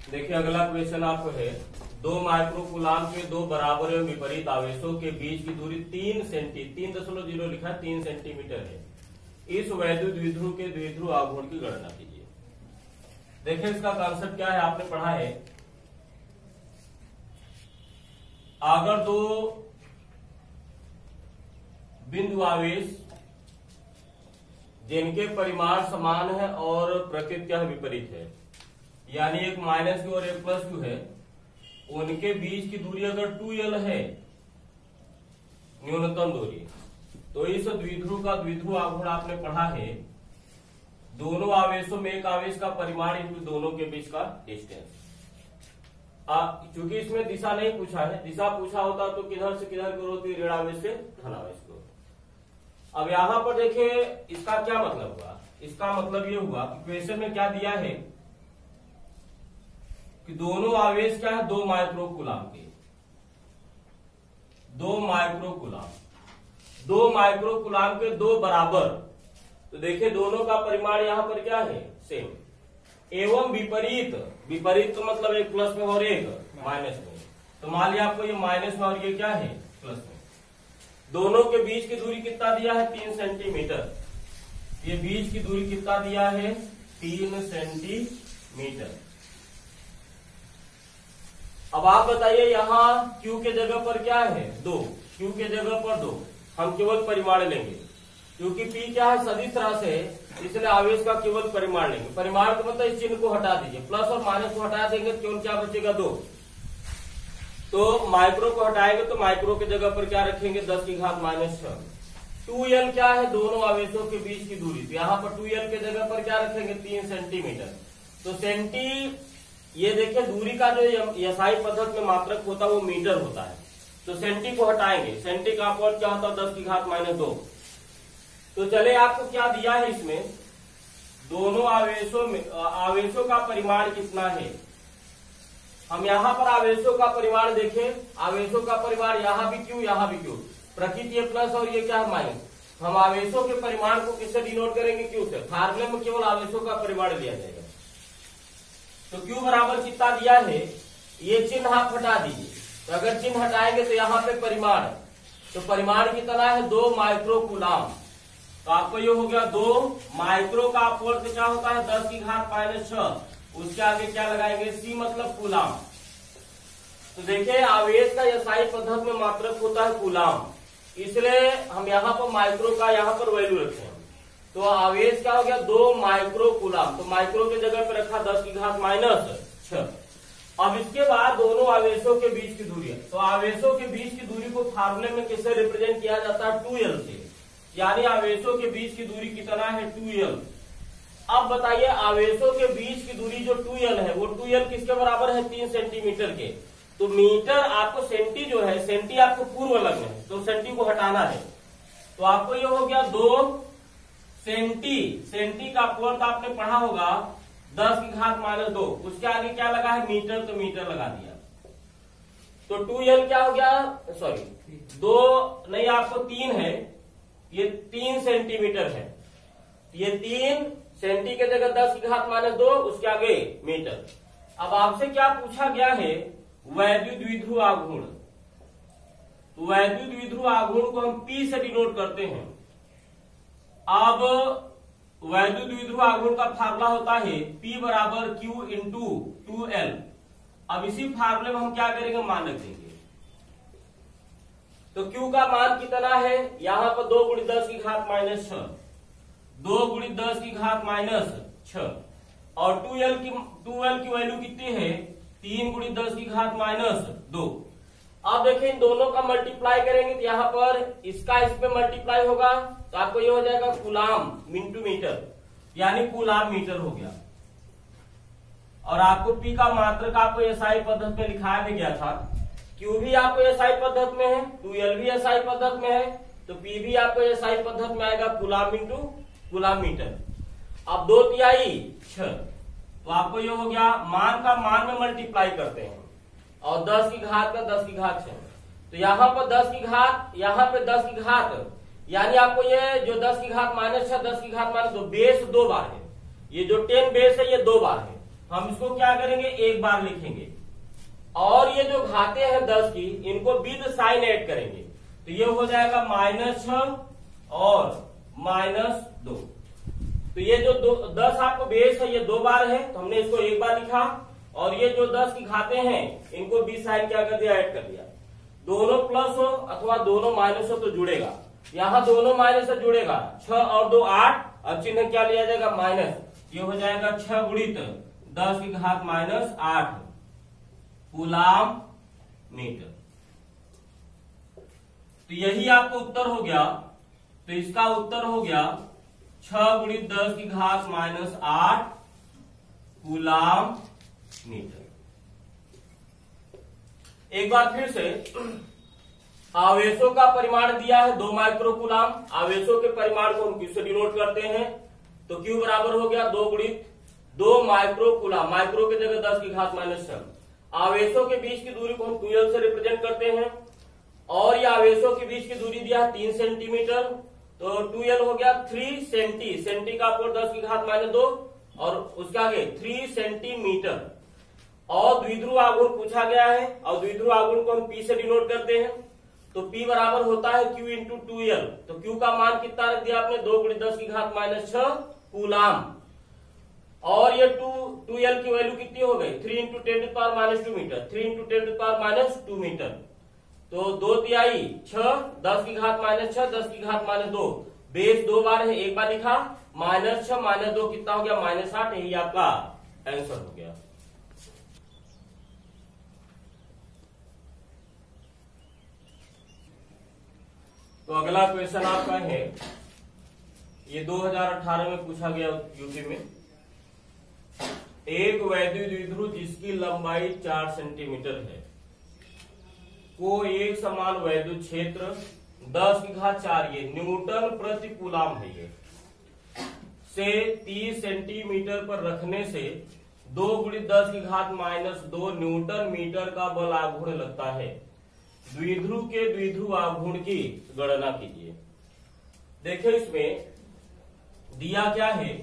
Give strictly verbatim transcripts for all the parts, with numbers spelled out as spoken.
देखिए अगला क्वेश्चन आपको है, दो माइक्रोकूलाम के दो बराबर एवं विपरीत आवेशों के बीच की दूरी तीन सेंटी तीन दशमलव जीरो लिखा है तीन सेंटीमीटर है। इस वैद्युत द्विध्रुव के द्विध्रुव आघूर्ण की गणना कीजिए। देखिए इसका कॉन्सेप्ट क्या है, आपने पढ़ा है, अगर दो बिंदु आवेश जिनके परिमाण समान है और प्रकृति विपरीत है, यानी एक माइनस क्यू और एक प्लस क्यू है, उनके बीच की दूरी अगर टू एल है न्यूनतम दूरी, तो इस द्विध्रुव का द्विध्रुव आघूर्ण आपने पढ़ा है दोनों आवेशों में एक आवेश का परिमाण इंटू दोनों के बीच का डिस्टेंस। चूंकि इसमें दिशा नहीं पूछा है, दिशा पूछा होता तो किधर से किधर की होती, ऋण आवेश से धन आवेश को। अब यहां पर देखिए इसका क्या मतलब हुआ, इसका मतलब ये हुआ कि क्वेश्चन में क्या दिया है कि दोनों आवेश क्या है, दो माइक्रोकूलाम के, दो माइक्रोकूलाम दो माइक्रोकूलाम के दो बराबर, तो देखिए दोनों का परिमाण यहां पर क्या है, सेम, एवं विपरीत, विपरीत तो मतलब एक प्लस में और एक माइनस में, तो मान लिया आपको ये माइनस में और ये क्या है प्लस में, दोनों के बीच की दूरी कितना दिया है, तीन सेंटीमीटर। ये बीच की दूरी कितना दिया है, तीन सेंटीमीटर। अब आप बताइए यहां Q के जगह पर क्या है, दो, Q के जगह पर दो, हम केवल परिमाण लेंगे क्योंकि P क्या है, सदिश राशि है, इसलिए आवेश का केवल परिमाण लेंगे। परिमाण का मतलब इस चिन्ह को हटा दीजिए, प्लस और माइनस को हटा देंगे तो केवल क्या बचेगा, दो। तो माइक्रो को हटाएंगे तो माइक्रो की जगह पर क्या रखेंगे, दस की घात माइनस छह। टू एल क्या है, दोनों आवेशों के बीच की दूरी, तो यहाँ पर टू एल के जगह पर क्या रखेंगे, तीन सेंटीमीटर। तो सेंटी, ये देखिए दूरी का जो एसआई पद्धति में मात्रक होता है वो मीटर होता है, तो सेंटी को हटाएंगे, सेंटी का अपवर्ड क्या होता है, दस की घात माइनस दो। तो चले आपको क्या दिया है इसमें, दोनों आवेशों में आवेशों का परिमाण कितना है। हम यहाँ पर आवेशों का परिमाण देखें, आवेशों का परिमाण यहाँ भी क्यू, यहाँ भी क्यू, प्रकृति ये प्लस और ये क्या है माइनस। हम आवेशों के परिमाण को किससे डिनोट करेंगे, क्यू से। फार्मूले में केवल आवेशों का परिमाण लिया जाएगा। तो Q बराबर कितना दिया है, ये चिन्ह आप हटा दीजिए, तो अगर चिन्ह हटाएंगे तो यहाँ पे परिमाण, तो परिमाण कितना है, दो माइक्रोकूलाम। तो आपको ये हो गया दो माइक्रो का अपवर्त क्या होता है, दस की घात माइनस छह, उसके आगे क्या लगाएंगे, सी मतलब कूलाम। तो देखिए आवेश का एसआई पद्धति में मात्रक होता है कूलाम, इसलिए हम यहाँ पर माइक्रो का यहाँ पर वैल्यू रखते हैं। तो आवेश क्या हो गया, दो माइक्रो कूलाम, तो माइक्रो के जगह पे रखा दस की घात माइनस छह। अब इसके बाद दोनों आवेशों के बीच की दूरी है, तो आवेशों के बीच की दूरी को फार्मूले में किससे रिप्रेजेंट किया जाता है, टू एल से, यानी आवेशों के बीच की दूरी कितना है, टू एल। अब बताइए आवेशों के बीच की दूरी जो टू एल है, वो टू एल किसके बराबर है, तीन सेंटीमीटर के। तो मीटर आपको सेंटी जो है, सेंटी आपको पूर्व लगना है, तो सेंटी को हटाना है, तो आपको ये हो गया दो सेंटी, सेंटी का अपवर्त आपने पढ़ा होगा दस की घात माइनस दो, उसके आगे क्या लगा है, मीटर, तो मीटर लगा दिया। तो टू एल क्या हो गया, सॉरी दो नहीं, आपको तीन है, ये तीन सेंटीमीटर है, ये तीन सेंटी के जगह दस की घात माइनस दो, उसके आगे मीटर। अब आपसे क्या पूछा गया है, वैद्युत द्विध्रुव आघूर्ण। तो वैद्युत द्विध्रुव आघूर्ण को हम P से डिनोट करते हैं। अब वैद्युत द्विध्रुव आघूर्ण का फार्मूला होता है P बराबर Q इंटू टू एल। अब इसी फार्मूले में हम क्या करेंगे, मान रख देंगे। तो Q का मान कितना है, यहाँ पर दो गुणित दस की घात माइनस छह, दो गुणित दस की घात माइनस छह, और टू एल की टू एल की वैल्यू कितनी है, तीन गुणित दस की घात माइनस दो। अब देखिए इन दोनों का मल्टीप्लाई करेंगे तो यहाँ पर इसका इसमें मल्टीप्लाई होगा, तो आपको ये हो जाएगा कूलाम इंटू मीटर, यानी कूलाम मीटर हो गया। और आपको P का मात्रक आपको एसआई पद्धति में लिखाया भी गया था, Q भी आपको एसआई पद्धति में है, टू एल भी एसआई पद्धति में है, तो P भी आपको एसआई पद्धति में आएगा, कूलाम इंटू कूलाम मीटर। अब दो तिहाई छह, तो आपको ये हो गया, मान का मान में मल्टीप्लाई करते हैं, और दस की घात का दस की घात छह, तो यहाँ पर दस की घात, यहाँ पे दस की घात, यानी आपको ये जो दस की घात माइनस छह, दस की घात माइनस दो, बेस दो बार है, ये जो टेन बेस है ये दो बार है, हम इसको क्या करेंगे, एक बार लिखेंगे, और ये जो घाते हैं दस की, इनको विद साइन ऐड करेंगे, तो ये हो जाएगा माइनस छह और माइनस दो। तो ये जो दो दस आपको बेस है, ये दो बार है, तो हमने इसको एक बार लिखा, और ये जो दस की घाते हैं इनको बी साइन क्या कर दिया, ऐड कर दिया। दोनों प्लस हो अथवा दोनों माइनस हो तो जुड़ेगा, यहाँ दोनों माइनस से जुड़ेगा, छह और दो आठ, अब चिन्ह क्या लिया जाएगा, माइनस, ये हो जाएगा छह गुणित दस की घात माइनस आठ कूलाम मीटर। तो यही आपको उत्तर हो गया। तो इसका उत्तर हो गया छह गुणित दस की घात माइनस आठ कूलाम मीटर। एक बार फिर से, आवेशों का परिमाण दिया है दो माइक्रो कूलाम। आवेशों के परिमाण को हम क्यू से डिनोट करते हैं, तो क्यू बराबर हो गया दो गुणित दो माइक्रो कूलाम, माइक्रो की जगह दस की घात माइनस छह। आवेशों के बीच की दूरी को हम टू एल से रिप्रेजेंट करते हैं, और ये आवेशों के बीच की दूरी दिया है तीन सेंटीमीटर, तो टू एल हो गया थ्री सेंटी, सेंटी का अपोर दस की घात माइनस दो, और उसके आगे थ्री सेंटीमीटर। और द्विध्रुव आघूर्ण पूछा गया है, और द्विध्रुव आघूर्ण को हम पी से डिनोट करते हैं, तो P बराबर होता है Q इंटू टू एल। तो Q का मान कितना रख दिया आपने, दो गुणित दस की घात माइनस छह कूलाम, और ये टू टू एल की वैल्यू कितनी हो गई, three into ten to power minus two metre, three into ten to power minus two metre. तो दो तिहाई छह, दस की घात माइनस छह, दस की घात माइनस दो, बेस दो बार है, एक बार लिखा, माइनस छह माइनस दो कितना हो गया, माइनस आठ। यही आपका आंसर हो गया। तो अगला क्वेश्चन आपका है, ये दो हज़ार अठारह में पूछा गया यूपी में। एक वैद्युत द्विध्रुव जिसकी लंबाई चार सेंटीमीटर है को एक समान वैद्युत क्षेत्र दस की घात चार, ये न्यूटन प्रति कूलाम है, ये से तीस सेंटीमीटर पर रखने से दो गुणित दस की घात माइनस दो न्यूटन मीटर का बल आघूर्ण लगता है। द्विध्रुव के द्विध्रुव आघूर्ण की गणना कीजिए। देखिए इसमें दिया क्या है,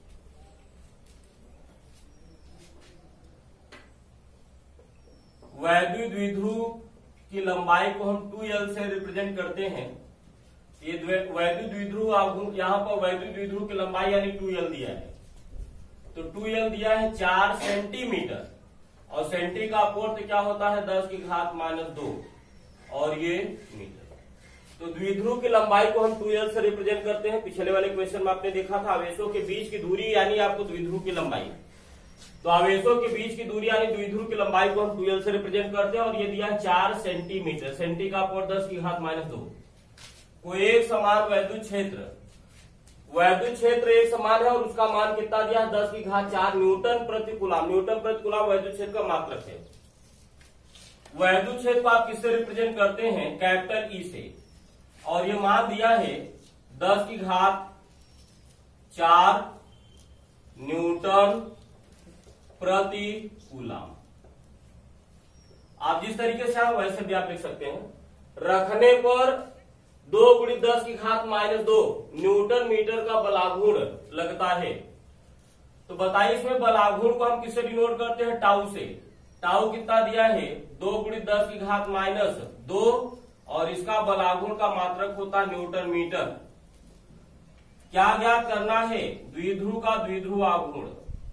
वैद्युत द्विध्रुव की लंबाई को हम टू एल से रिप्रेजेंट करते हैं। ये वैद्युत द्विध्रुव आघूर्ण, यहां पर वैद्युत द्विध्रुव की लंबाई यानी टू एल दिया है, तो टू एल दिया है चार सेंटीमीटर, और सेंटी का अपोर्थ क्या होता है, दस की घात माइनस दो, और ये मीटर। तो द्विध्रुव की लंबाई को हम टू एल से रिप्रेजेंट करते हैं। पिछले वाले क्वेश्चन में आपने देखा था आवेशों के बीच की दूरी यानी आपको द्विध्रुव की लंबाई, तो आवेशों के बीच की दूरी यानी द्विध्रुव की लंबाई को हम टू एल से रिप्रेजेंट करते हैं, और ये दिया है चार सेंटीमीटर, सेंटी का अपोर दस की घात माइनस दो। कोई एक समान वैद्युत क्षेत्र, वैद्युत क्षेत्र एक समान है, और उसका मान कितना दिया है, दस की घात चार न्यूटन प्रति कूलाम। न्यूटन प्रति कूलाम वैद्युत क्षेत्र का मात्रक है। वैद्युत क्षेत्र को आप किससे रिप्रेजेंट करते हैं, कैपिटल ई से, और ये मान दिया है दस की घात चार न्यूटन प्रति कूलाम। आप जिस तरीके से आप वैसे भी आप लिख सकते हैं, रखने पर दो गुणित दस की घात माइनस दो न्यूटन मीटर का बलाघूर्ण लगता है। तो बताइए इसमें बलाघूर्ण को हम किससे डिनोट करते हैं, टाउ से। टाउ कितना दिया है, दो गुणित दस की घात माइनस दो, और इसका बलाघूर्ण का मात्रक होता है न्यूटन मीटर। क्या ज्ञात करना है, द्विध्रुव का द्विध्रुव आघूर्ण,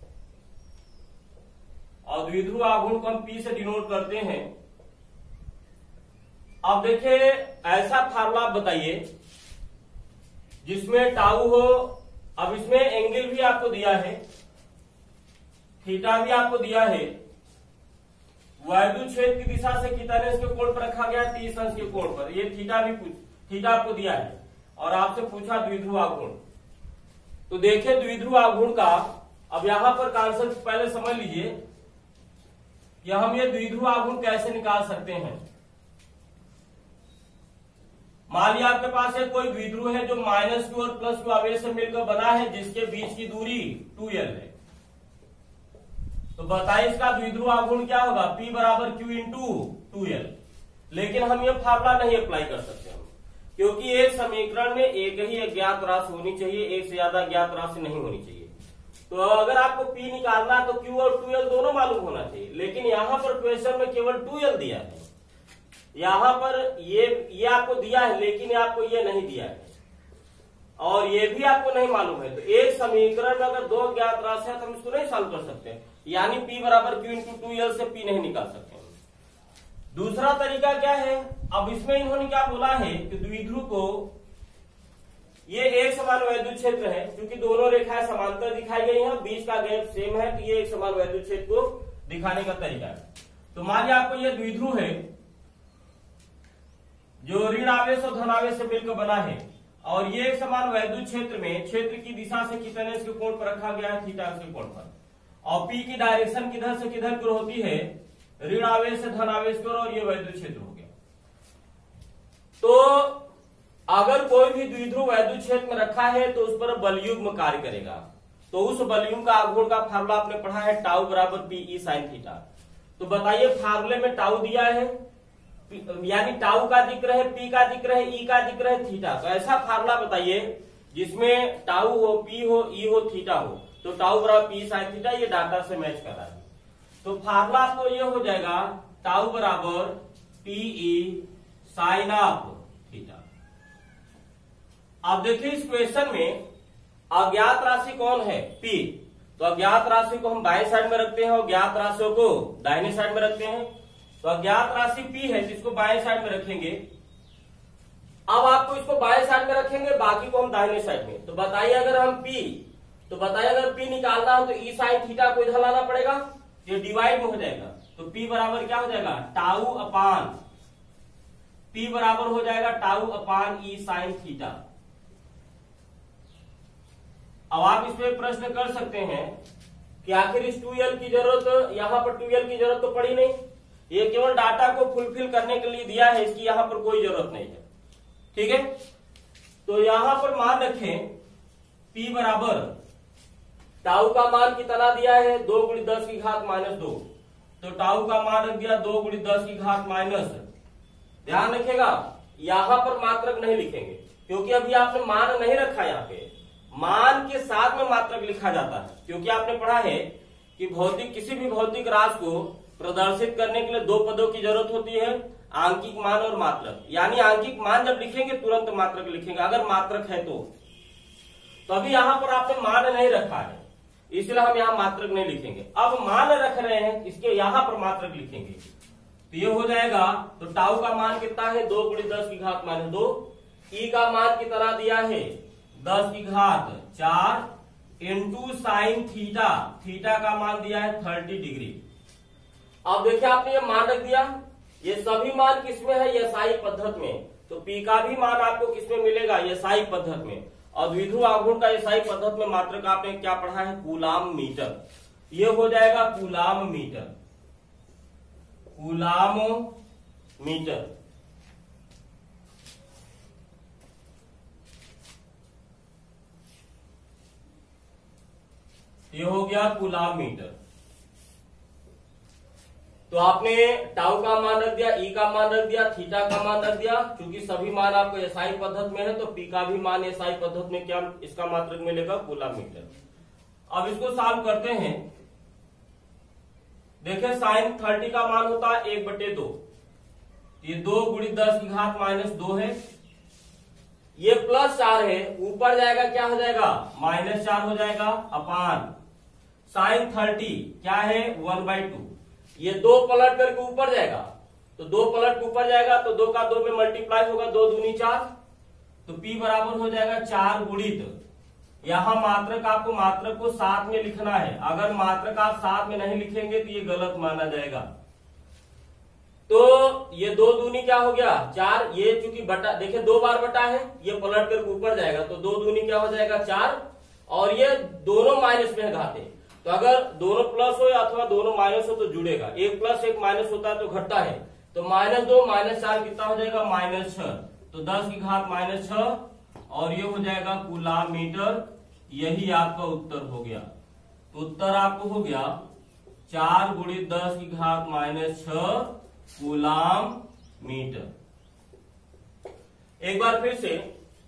और द्विध्रुव आघूर्ण को हम पी से डिनोट करते हैं। अब देखिए ऐसा फार्मूला बताइए जिसमें टाउ हो। अब इसमें एंगल भी आपको दिया है, थीटा भी आपको दिया है, वैद्युत क्षेत्र की दिशा से कितने अंश के कोण पर रखा गया है, तीस अंश के कोण पर। ये थीटा भी थीटा आपको दिया है, और आपसे पूछा द्विध्रुव आघूर्ण। तो देखिए द्विध्रुव आघूर्ण का, अब यहां पर कॉन्सेप्ट पहले समझ लीजिए कि हम ये द्विध्रुव आघूर्ण कैसे निकाल सकते हैं। मान लिया आपके पास है कोई द्विध्रुव है जो माइनस क्यू और प्लस क्यू आवेश से मिलकर बना है, जिसके बीच की दूरी टू एल है। तो बताइए इसका द्विध्रुव आघूर्ण क्या होगा, P बराबर Q इंटू टू एल। लेकिन हम ये फार्मूला नहीं अप्लाई कर सकते हम, क्योंकि एक समीकरण में एक ही अज्ञात राशि होनी चाहिए, एक से ज्यादा ज्ञात राशि नहीं होनी चाहिए। तो अगर आपको P निकालना तो Q और टू एल दोनों मालूम होना चाहिए, लेकिन यहाँ पर क्वेश्चन में केवल टू एल दिया है। यहाँ पर ये ये आपको दिया है, लेकिन आपको ये नहीं दिया है और ये भी आपको नहीं मालूम है। तो एक समीकरण में अगर दो ज्ञात राशि है तो हम इसको नहीं सॉल्व कर सकते, यानी P बराबर Q इंटू टू एल से P नहीं निकाल सकते। दूसरा तरीका क्या है, अब इसमें इन्होंने क्या बोला है कि द्विध्रुव को, ये एक समान वैद्युत क्षेत्र है, क्योंकि दोनों रेखाएं समांतर दिखाई गई हैं, बीच का गैप सेम है, तो ये एक समान वैद्युत क्षेत्र को दिखाने का तरीका है। तो मान लिया आपको ये द्विध्रुव है जो ऋण आवेश और धनावेश से मिलकर बना है, और ये एक समान वैद्युत क्षेत्र में क्षेत्र की दिशा से कितने इसके कोण पर रखा गया है, थीटा के कोण पर, और P की डायरेक्शन किधर से किधर की होती है, ऋण आवेश से धनावेश की ओर, और ये वैद्युत क्षेत्र हो गया। तो अगर कोई भी द्विध्रुव वैद्युत क्षेत्र में रखा है तो उस पर बलयुग्म कार्य करेगा। तो उस बलयुग्म का आघूर्ण का फार्मूला आपने पढ़ा है, टाउ बराबर पी ई साइन थीटा। तो बताइए फार्मूले में टाउ दिया है, यानी टाउ का जिक्र है, पी का जिक्र है, ई का जिक्र है, थीटा। तो ऐसा फार्मूला बताइए जिसमें टाउ हो, पी हो, ई हो, थीटा हो। तो टाउ बराबर पी साइन थीटा, ये डाटा से मैच कर रहा है। तो फार्मूला आपको ये हो जाएगा टाउ बराबर पीई साइन ऑफ थीटा। अब देखिए इस क्वेश्चन में अज्ञात राशि कौन है, P। तो अज्ञात राशि को हम बाएं साइड में रखते हैं और ज्ञात राशियों को दाहिने साइड में रखते हैं। तो अज्ञात राशि P है जिसको बाएं साइड में रखेंगे। अब आपको इसको बाएं साइड में रखेंगे, बाकी को हम दाहिने साइड में। तो बताइए अगर हम P, तो बताइए अगर P निकालना हो तो ई साइन थीटा को इधर लाना पड़ेगा, ये डिवाइड में हो जाएगा। तो P बराबर क्या हो जाएगा, टाउ अपान, P बराबर हो जाएगा tau upon E sine theta. अब आप इसमें प्रश्न कर सकते हैं कि आखिर इस टू एल की जरूरत, यहां पर टू एल की जरूरत तो पड़ी नहीं, ये केवल डाटा को फुलफिल करने के लिए दिया है, इसकी यहां पर कोई जरूरत नहीं है। ठीक है, तो यहां पर मान रखें P बराबर टाउ का मान कितना दिया है, दो गुणी दस की घात माइनस दो। तो टाउ का मान रख दिया दो गुणी दस की घात माइनस। ध्यान रखिएगा यहां पर मात्रक नहीं लिखेंगे, क्योंकि अभी आपने मान नहीं रखा। यहाँ पे मान के साथ में मात्रक लिखा जाता है, क्योंकि आपने पढ़ा है कि भौतिक किसी भी भौतिक राशि को प्रदर्शित करने के लिए दो पदों की जरूरत होती है, आंकिक मान और मात्रक। यानी आंकिक मान जब लिखेंगे तुरंत मात्रक लिखेंगे अगर मात्रक है तो। तो अभी यहाँ पर आपने मान नहीं रखा है, इसलिए हम यहाँ मात्रक नहीं लिखेंगे। अब मान रख रहे हैं, इसके यहाँ पर मात्रक लिखेंगे। तो ये हो जाएगा, तो टाउ का मान कितना है, दो गुणी दस की घात माइनस दो। ई का मान कितना दिया है, दस की घात चार इंटू साइन थीटा, थीटा का मान दिया है थर्टी डिग्री। अब देखिए आपने ये मान रख दिया, ये सभी मान किसमें है, एसआई पद्धति में। तो पी का भी मान आपको किसमें मिलेगा, एसआई पद्धति में। और द्विध्रुव आघूर्ण का एसआई पद्धति में मात्रक आपने क्या पढ़ा है, कूलाम मीटर। ये हो जाएगा कूलाम मीटर, कूलाम मीटर। ये हो गया कूलाम मीटर। तो आपने टाउ का मान रख दिया, ई का मान रख दिया, थीटा का मान रख दिया। क्योंकि सभी मान आपको एसआई पद्धति में है तो पी का भी मान एसआई पद्धति में क्या इसका मात्रक मिलेगा, कूलाम मीटर। अब इसको सॉल्व करते हैं। देखिए साइन थर्टी का मान होता है एक बटे दो, ये दो गुणी दस की घात माइनस दो है, ये प्लस चार है, ऊपर जाएगा क्या हो जाएगा, माइनस चार हो जाएगा, अपान साइन थर्टी क्या है, वन बाई टू। ये दो पलट करके ऊपर जाएगा, तो दो पलट ऊपर जाएगा तो दो का दो में मल्टीप्लाई होगा, दो दूनी चार। तो P बराबर हो जाएगा चार गुणित, यहां मात्रक आपको मात्रक को साथ में लिखना है। अगर मात्रक आप साथ में नहीं लिखेंगे तो ये गलत माना जाएगा। तो ये दो दूनी क्या हो गया, चार। ये चूंकि बटा, देखिए दो बार बटा है, ये पलट करके ऊपर जाएगा तो दो दूनी क्या हो जाएगा, चार। और ये दोनों माइनस में घाते, तो अगर दोनों प्लस हो या अथवा दोनों माइनस हो तो जुड़ेगा, एक प्लस एक माइनस होता है तो घटता है। तो माइनस दो माइनस चार कितना हो जाएगा, माइनस छह। तो दस की घात माइनस छह, और ये हो जाएगा कूलाम मीटर। यही आपका उत्तर हो गया। तो उत्तर आपको हो गया चार गुणी दस की घात माइनस छह कूलाम मीटर। एक बार फिर से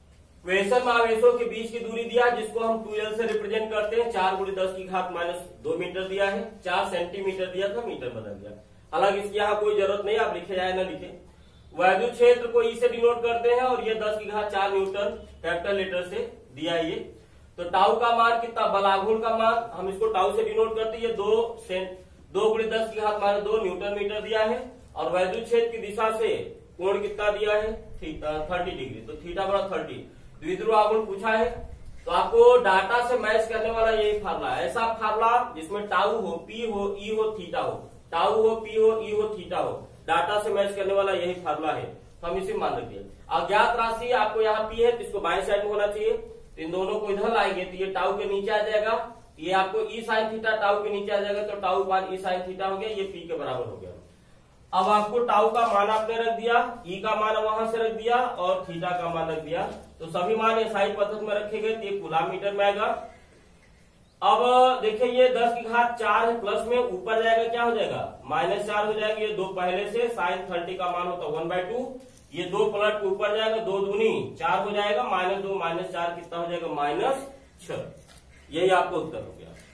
क्वेश्चन में आवेशों के बीच की दूरी दिया जिसको हम टू एल से रिप्रेजेंट करते हैं। चार गुड़ी दस की घात माइनस दो मीटर दिया है, चार सेंटीमीटर दिया था, मीटर बदल दिया। हालांकि इसकी यहाँ कोई जरूरत नहीं, आप लिखे जाए ना लिखे। वैद्युत क्षेत्र को ई से डिनोट करते हैं और ये दस की घात चार न्यूटन कैपिटल लेटर से दिया है। ये तो टाउ का मान कितना, बलाघूर्ण का मान हम इसको टाउ से डिनोट करते हैं। ये दो सेंट दो गुड़ी दस की घात माइनस दो न्यूटन मीटर दिया है और वैद्युत क्षेत्र की दिशा से कोण कितना दिया है, थर्टी डिग्री। तो थीटा बड़ा थर्टी। द्विध्रुव आघूर्ण पूछा है तो आपको डाटा से मैच करने वाला यही फार्मूला है। ऐसा फार्मूला जिसमें टाउ हो, पी हो, ई हो, थीटा हो, टाउ हो, पी हो, ई हो, थीटा हो, डाटा से मैच करने वाला यही फार्मूला है। तो हम इसे मान रखिए। अज्ञात राशि आपको यहाँ पी है तो इसको बाएं साइड में होना चाहिए। तो इन दोनों को इधर लाएंगे तो ये टाउ के नीचे आ जाएगा। ये आपको ई साइन थीटा टाउ के नीचे आ जाएगा तो टाउ मान ई साइन थीटा हो गया, ये पी के बराबर हो गया। अब आपको टाउ का मान आपने रख दिया, ई का मान वहां से रख दिया और थीटा का मान रख दिया। तो सभी मान एसआई पद्धति में रखे गए तो ये कूलम मीटर में आएगा। अब देखिए ये दस की घात चार है, प्लस में ऊपर जाएगा क्या हो जाएगा, माइनस चार हो जाएगा। ये दो पहले से साइन थर्टी का मान होता वन बाई टू, ये दो पलट के ऊपर जाएगा, दो दूनी चार हो जाएगा, माइनस दो माइनस चार कितना हो जाएगा, माइनस छह। यही आपको उत्तर हो गया।